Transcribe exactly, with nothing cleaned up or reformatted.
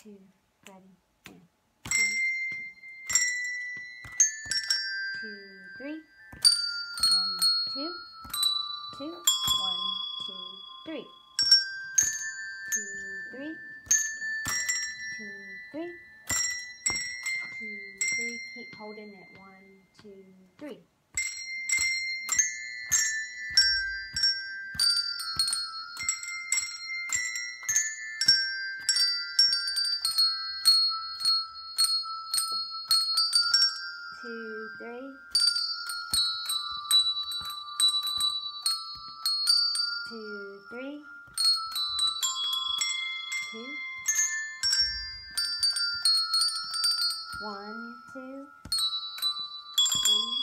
two, ready, and one, two, three, one, two, two, one, two, three, two, three, two, three, two, three, keep holding it, one, two, three. Two, three, two, three, two, one, two, one,